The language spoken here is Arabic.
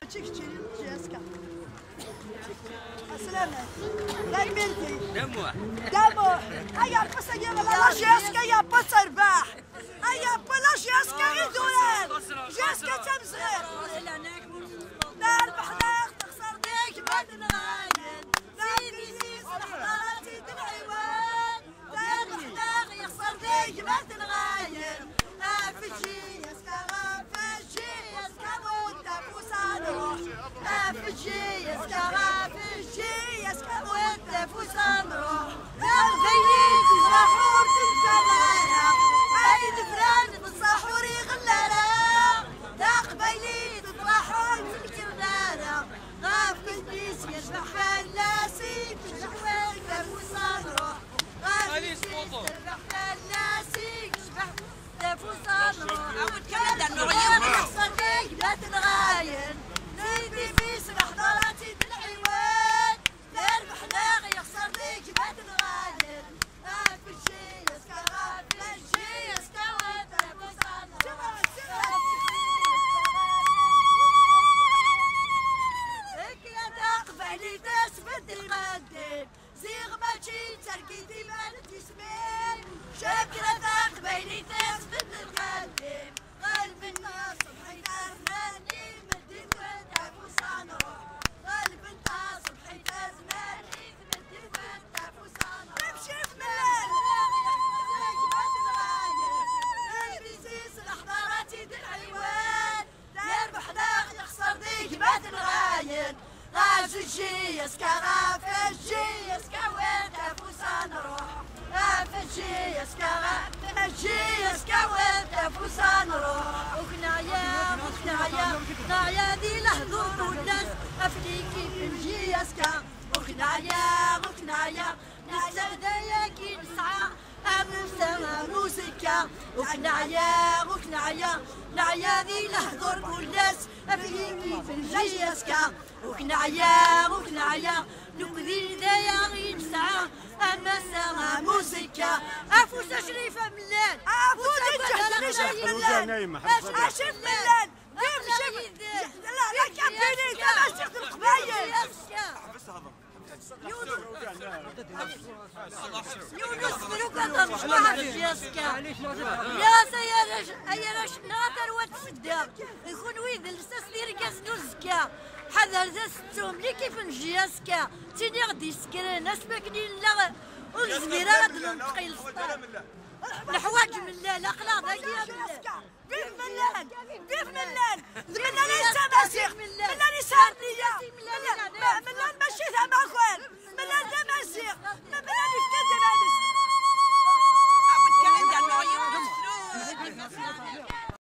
السلامة لا بنتي دموع هيا بس لا جيسكا يا بس رباح هيا بلا جيسكا يدوران جيسكا تمزغير لا ربح لا تخسر ديك بعد نغاين سيدي سيس حضارتي الحيوان لا ربح لا يخسر ديك بعد نغاين افجي يسكا غافجي يسكا وانت فوسانو افجي يسكا غافجي يسكا وانت فوسانو الغيليد الصحور تنزلايا هاي الفران بالصحوري غلالة دا قبيلي تطرحوا تذكرنانا غاف كنيس يشبح فلاسي تشبح تفوسانو غاف كنيس يشبح فلاسي تشبح تفوسانو عود كذا النغيان صديق لا تنغاين نبي بيس حضارتي بالحيوان تربح لاغي يخسر ليك ما تنغاين افجي يسكا غافجي يسكا وانت فوسانو قبالي تثبت القدام زيغ ماشي تركيتي مالتي سمين شاكرة قبالي تثبت القدام قلب الناس صبحي تزماني مدي وانت فوسانو قلب الناس صبحي تزماني مدي وانت فوسانو نمشي في مال البيزيس الحضاراتي دي الحيوان يربح لا يخسر ديك ما تنغاين غافجي يسكا غافجي يسكا وانت فوسان روح غافجي يسكا غافجي يسكا وانت فوسان روح وكنايا دي لحظور والناس افليكي بنجي يسكا وكنايا نستغدايا كي نسعى أمسا موسيقى وكنايا ذي لحظور والناس أفليكي بنجي يسكا وكنايا نقذي ذايا غير ساعة أما ساعة موسيقى أفوز شريفة ملان أفوز شريفة ملان أشرف ملان لا كابيني أنا شفت القبايل يونس ملوكا مشروع في جاسكا يا سيارش ناطر وتسدى يكون ويد لساس دير كاس نوزكا حذر ذا ستوم لي كيف نجياسكا تيني غدي سكران اسبقني لا ونزميرا غادي ننتقي للسطار الحواج من لا الاقلاق هاكي كيف ملان زمنا ليس مسيح